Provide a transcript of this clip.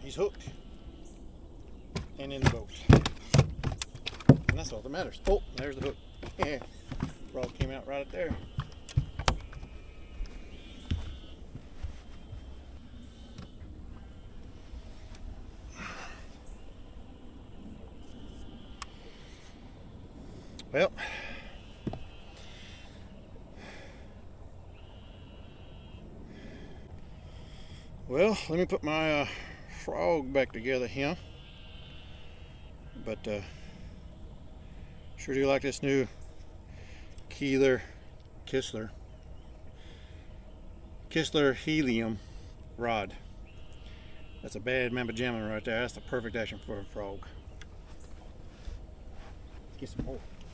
he's hooked and in the boat. And that's all that matters. Oh, there's the hook. Yeah, frog came out right up there. Well, let me put my frog back together here. But sure do like this new Kistler Helium Rod. That's a bad mamma jamma right there. That's the perfect action for a frog. Get some more.